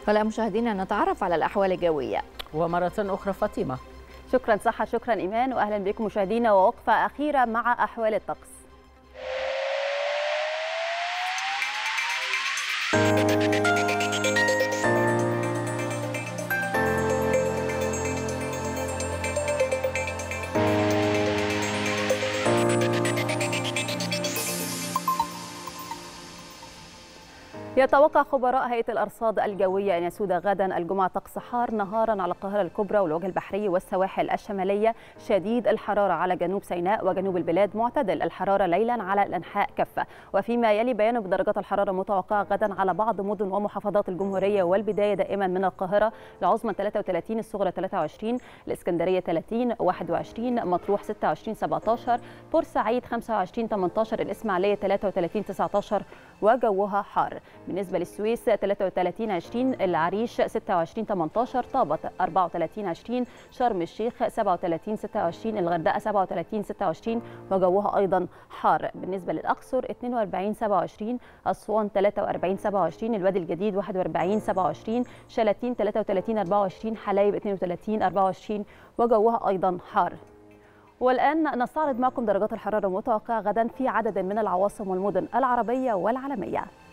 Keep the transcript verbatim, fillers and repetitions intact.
هلا مشاهدينا، نتعرف على الأحوال الجوية ومرة أخرى فاطمة. شكرا صحة، شكرا إيمان، وأهلا بكم مشاهدينا ووقفة أخيرة مع أحوال الطقس. يتوقع خبراء هيئة الأرصاد الجوية أن يسود غدا الجمعة طقس حار نهارا على القاهرة الكبرى والوجه البحري والسواحل الشمالية، شديد الحرارة على جنوب سيناء وجنوب البلاد، معتدل الحرارة ليلا على الأنحاء كافة. وفيما يلي بيان بدرجات الحرارة المتوقعة غدا على بعض مدن ومحافظات الجمهورية، والبداية دائما من القاهرة، العظمى ثلاثة وثلاثين، الصغرى ثلاثة وعشرين، الإسكندرية ثلاثين، واحد وعشرين، مطروح ستة وعشرين سبعة عشر، بورسعيد خمسة وعشرين ثمانية عشر، الإسماعيلية ثلاثة وثلاثين تسعة عشر وجوها حار. بالنسبة للسويس ثلاثة وثلاثين عشرين، العريش ستة وعشرين ثمانية عشر، طابة أربعة وثلاثين عشرين، شرم الشيخ سبعة وثلاثين ستة وعشرين، الغردقة سبعة وثلاثين ستة وعشرين وجوها أيضا حار. بالنسبة للأقصر اثنين وأربعين سبعة وعشرين، أسوان ثلاثة وأربعين سبعة وعشرين، الوادي الجديد واحد وأربعين سبعة وعشرين، شلاتين ثلاثة وثلاثين أربعة وعشرين، حلايب اثنين وثلاثين أربعة وعشرين وجوها أيضا حار. والآن نستعرض معكم درجات الحرارة المتوقعة غدا في عدد من العواصم والمدن العربية والعالمية.